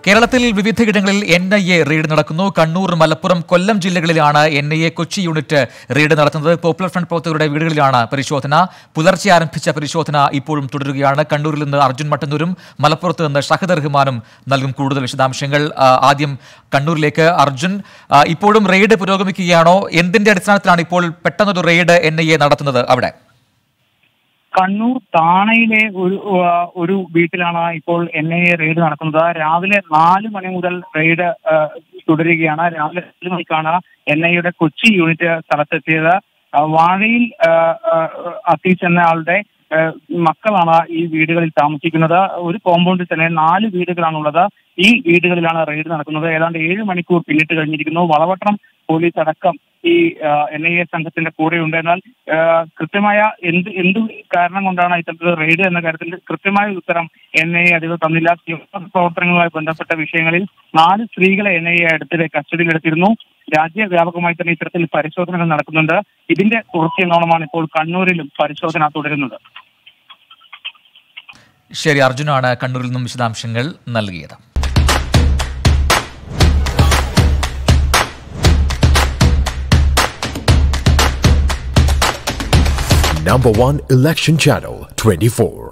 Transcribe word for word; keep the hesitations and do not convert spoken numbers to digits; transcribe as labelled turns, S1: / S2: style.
S1: കേരളത്തിൽ വിവിധയിടങ്ങളിൽ N I A raid നടക്കുന്നു. കണ്ണൂർ, മലപ്പുറം, കൊല്ലം ജില്ലകളിലാണ് N I A Kochi unit raid നടത്തുന്നത്. പോപ്പുലർ ഫ്രണ്ട് പ്രവർത്തകരുടെ വീടുകളിലാണ് പരിശോധന. പുലർച്ചെ ആരംഭിച്ച പരിശോധന ഇപ്പോഴും തുടരുകയാണ്. കണ്ണൂരിൽ നിന്ന് അർജുൻ മട്ടന്നൂരും മലപ്പുറത്ത് നിന്ന് ഷഹദ് റഹ്മാനും നൽകും കൂടുതൽ വിശദാംശങ്ങൾ. ആദ്യം കണ്ണൂരിലേക്ക്. അർജുൻ, ഇപ്പോഴും റെയ്ഡ് പുരോഗമിക്കുകയാണോ? എന്തിന്റെ അടിസ്ഥാനത്തിലാണ് ഇപ്പോൾ പെട്ടെന്നൊരു റെയ്ഡ് എൻ ഐ എ നടത്തുന്നത് അവിടെ?
S2: കണ്ണൂർ താണയിലെ ഒരു ഒരു വീട്ടിലാണ് ഇപ്പോൾ എൻ ഐ എ റെയ്ഡ് നടക്കുന്നത്. രാവിലെ നാല് മണി മുതൽ റെയ്ഡ് തുടരുകയാണ്. രാവിലെ നാല് മണിക്കാണ് എൻ ഐ എയുടെ കൊച്ചി യൂണിറ്റ് സ്ഥലത്തെത്തിയത്. വാഴയിൽ അസീസ് എന്ന ആളുടെ മക്കളാണ് ഈ വീടുകളിൽ താമസിക്കുന്നത്. ഒരു കോമ്പൗണ്ടിൽ തന്നെ നാല് വീടുകളാണുള്ളത്. ഈ വീടുകളിലാണ് റെയ്ഡ് നടക്കുന്നത്. ഏതാണ്ട് ഏഴ് മണിക്കൂർ പിന്നിട്ട് കഴിഞ്ഞിരിക്കുന്നു. വളവട്ടം പോലീസ് അടക്കം ഈ എൻ ഐ എ സംഘത്തിന്റെ കൂടെയുണ്ട്. എന്നാൽ കൃത്യമായ എന്ത് എന്ത് കാരണം കൊണ്ടാണ് ഇത്തരത്തിൽ റെയ്ഡ് എന്ന കാര്യത്തിൽ കൃത്യമായ ഉത്തരം എൻ ഐ എ അധികം തന്നില്ല. പ്രവർത്തനങ്ങളുമായി ബന്ധപ്പെട്ട വിഷയങ്ങളിൽ നാല് സ്ത്രീകളെ എൻ ഐ എ അടുത്തിടെ കസ്റ്റഡിയിലെടുത്തിരുന്നു. രാജ്യവ്യാപകമായി തന്നെ ഇത്തരത്തിൽ പരിശോധനകൾ നടക്കുന്നുണ്ട്. ഇതിന്റെ തുടർച്ചയെന്നോണമാണ് ഇപ്പോൾ കണ്ണൂരിലും പരിശോധന തുടരുന്നത്.
S1: ശരി, അർജുനാണ് കണ്ണൂരിൽ നിന്നും വിശദാംശങ്ങൾ നൽകിയത്.
S3: Number one election channel twenty-four.